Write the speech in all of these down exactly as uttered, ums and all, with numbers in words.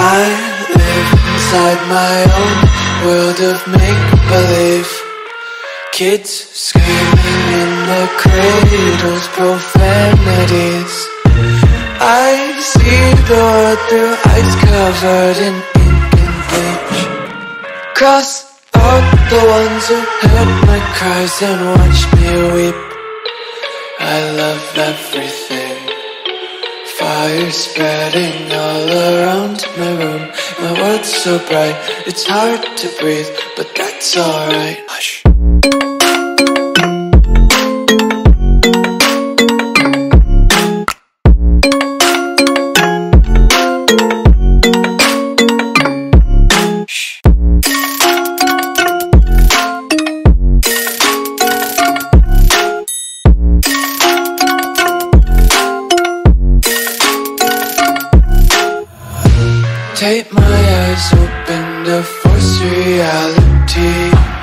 I live inside my own world of make-believe. Kids screaming in their cradles, profanities. I see the world through eyes covered in ink and bleach. Cross out the ones who heard my cries and watched me weep. I love everything. Fire spreading all around my room. My world's so bright, it's hard to breathe, but that's alright. Hush. Tape my eyes open to force reality.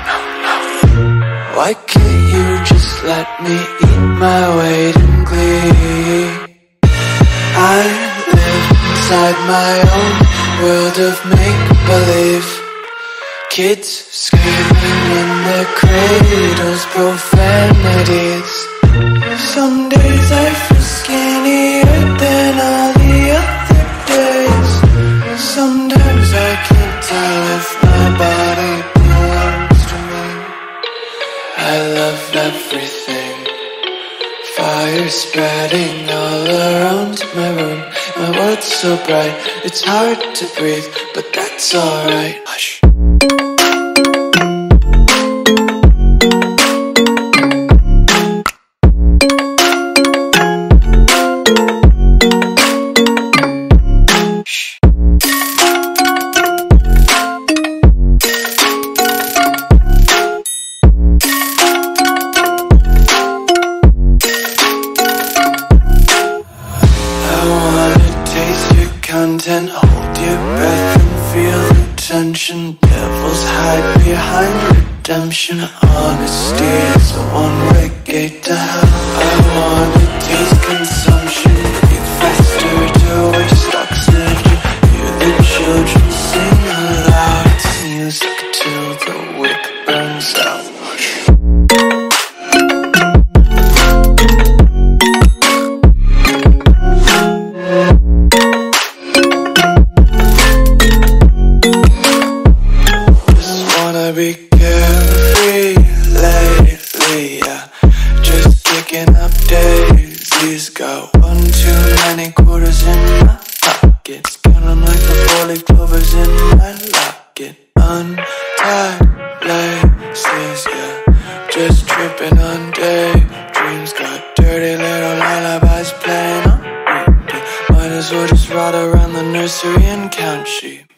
Why can't you just let me eat my weight in glee? I live inside my own world of make-believe. Kids screaming in their cradles, profanities. Some days I feel skinnier than all the other days. Sometimes I can't tell if my body belongs to me. I love everything. Fire spreading all around my room. My world's so bright, it's hard to breathe, but that's alright. Hush. Content, hold your breath and feel the tension. Devils hide behind redemption. Honesty is a one-way gate to hell. I wanna taste consumption. Breathe faster to waste oxygen. Hear the children sing aloud. It's music till the wick burns out. Be carefree lately, yeah. Just picking up daisies. Got one too many quarters in my pockets. Count 'em like the four-leaf clovers in my locket. Untied laces, yeah. Just tripping on daydreams. Got dirty little lullabies playing on repeat. Might as well just ride around the nursery and count sheep.